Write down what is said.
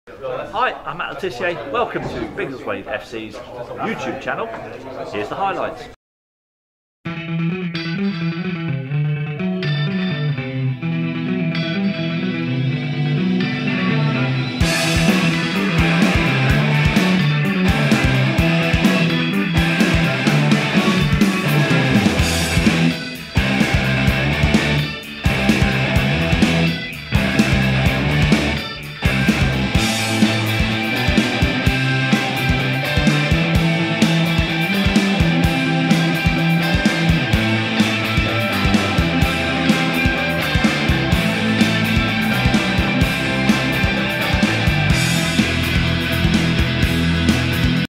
Hi, I'm Matt Letitia. Welcome to Biggleswade FC's YouTube channel. Here's the highlights.